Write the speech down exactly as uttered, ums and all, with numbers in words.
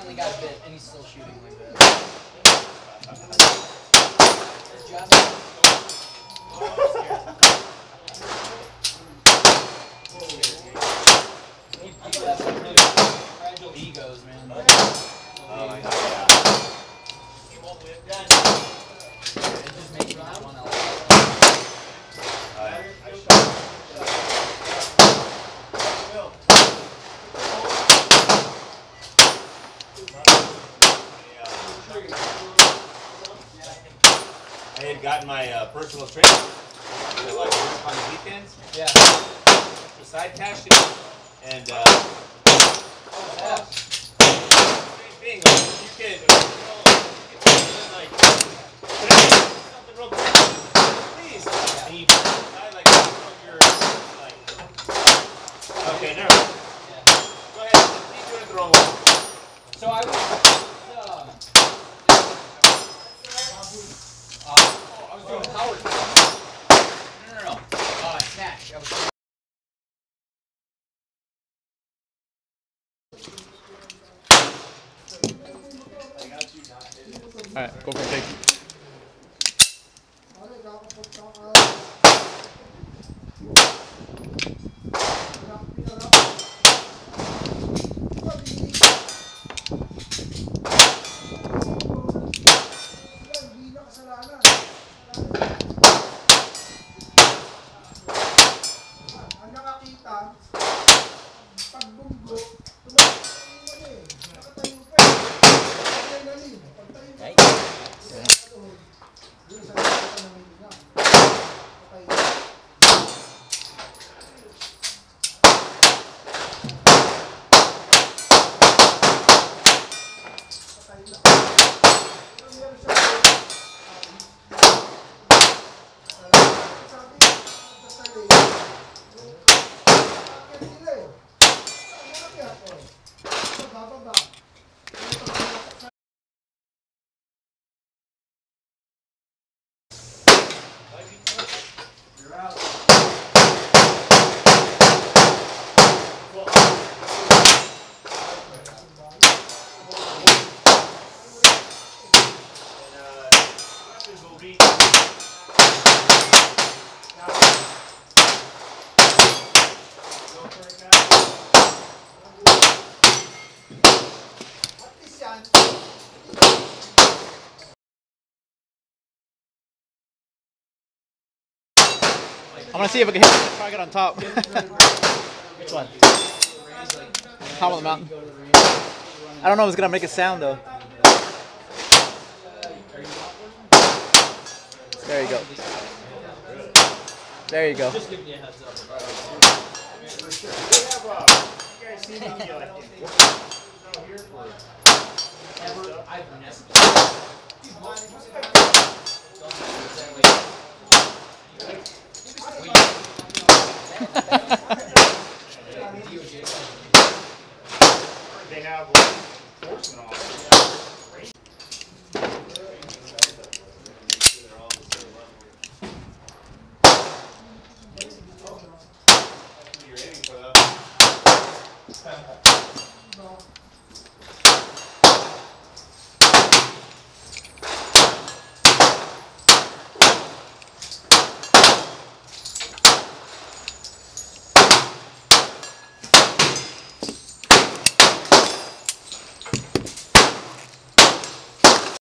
finally got a bit, and he's still shooting like that. His job. People have some really fragile egos, man. Oh my god. It just makes me not want to. I had gotten my uh, personal trainer to like work on the weekends. Yeah. For side casting. And uh Yeah. Same thing, like you could you know, you could like can I do something real quick? Please. And you I like you're like okay, never mind. Yeah. Go ahead, keep doing the wrong one. So I was um, uh, oh, I was doing power no no no no uh snatch. I was Alright, go for a take. Ang nakakita, pagbunggo, tumakbo yung ano eh, nakatayo pa eh. Pagtayo na rin, pagtayo na rin. Doon sa nakita ng hininga. Patay na. Patay na. Pero meron siya sabi, tatali. You're out. And uh weapons will be I'm gonna see if I can hit the target on top. Which one? Top of the mountain. I don't know if it's gonna make a sound though. There you go. There you go. just giving you a heads up. you guys see me like Ever, I've never.